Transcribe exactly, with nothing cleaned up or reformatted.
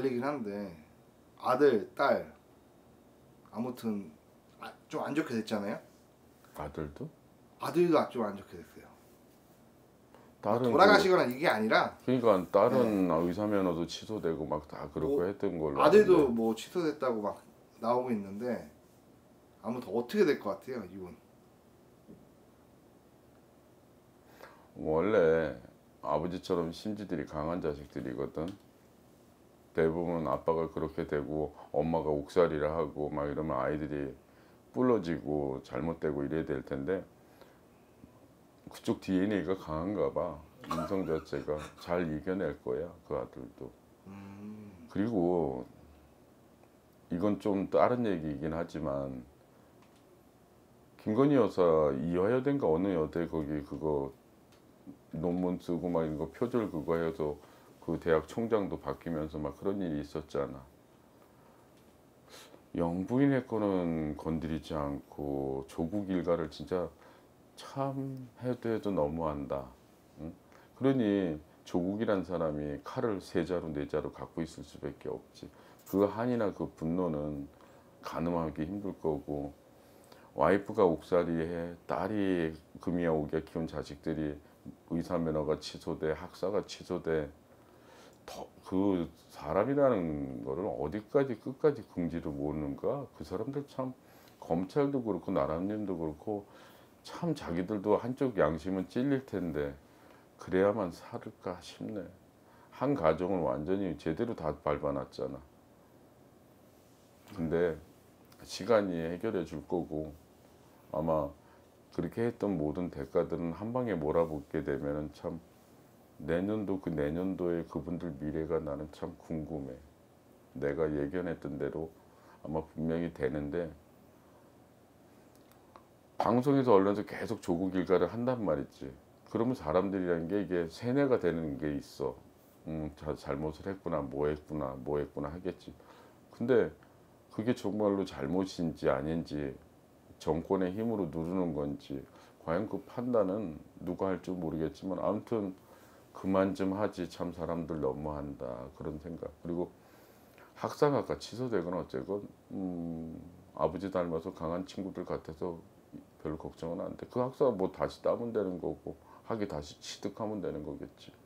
달리긴 한데 아들, 딸 아무튼 아, 좀 안 좋게 됐잖아요. 아들도? 아들도 좀 안 좋게 됐어요. 딸은 돌아가시거나 이게 아니라 그, 그러니까 딸은 네. 의사 면허도 취소되고 막 다 그러고 뭐 했던 걸로 아들도 아는데. 뭐 취소됐다고 막 나오고 있는데 아무튼 어떻게 될 것 같아요, 이분? 원래 아버지처럼 심지들이 강한 자식들이거든. 대부분 아빠가 그렇게 되고 엄마가 옥살이라 하고 막 이러면 아이들이 부러지고 잘못되고 이래야 될 텐데 그쪽 디엔에이가 강한가 봐. 인성 자체가 잘 이겨낼 거야, 그 아들도. 음, 그리고 이건 좀 다른 얘기이긴 하지만 김건희 여사 이화여대인가 어느 여대 거기 그거 논문 쓰고 막 이거 표절 그거 해서 그 대학 총장도 바뀌면서 막 그런 일이 있었잖아. 영부인의 거는 건드리지 않고 조국 일가를 진짜 참 해도 해도 너무한다. 응? 그러니 조국이란 사람이 칼을 세 자루 네 자루 갖고 있을 수밖에 없지. 그 한이나 그 분노는 가늠하기 힘들 거고 와이프가 옥살이해 딸이 금이야 오기야 키운 자식들이 의사 면허가 취소돼 학사가 취소돼 더, 그 사람이라는 거를 어디까지 끝까지 긍지를 모르는가. 그 사람들 참 검찰도 그렇고 나라님도 그렇고 참 자기들도 한쪽 양심은 찔릴 텐데 그래야만 살을까 싶네. 한 가정을 완전히 제대로 다 밟아놨잖아. 근데 시간이 해결해 줄 거고 아마 그렇게 했던 모든 대가들은 한 방에 몰아붙게 되면은 참 내년도 그 내년도에 그분들 미래가 나는 참 궁금해. 내가 예견했던 대로 아마 분명히 되는데 방송에서 언론에서 계속 조국 일가를 한단 말이지. 그러면 사람들이라는 게 이게 세뇌가 되는 게 있어. 음, 자, 잘못을 했구나, 뭐 했구나, 뭐 했구나 하겠지. 근데 그게 정말로 잘못인지 아닌지 정권의 힘으로 누르는 건지 과연 그 판단은 누가 할 줄 모르겠지만 아무튼 그만 좀 하지 참 사람들 너무한다 그런 생각. 그리고 학사가 취소되거나 어쨌건 음, 아버지 닮아서 강한 친구들 같아서 별로 걱정은 안 돼. 그 학사 뭐 다시 따면 되는 거고 학위 다시 취득하면 되는 거겠지.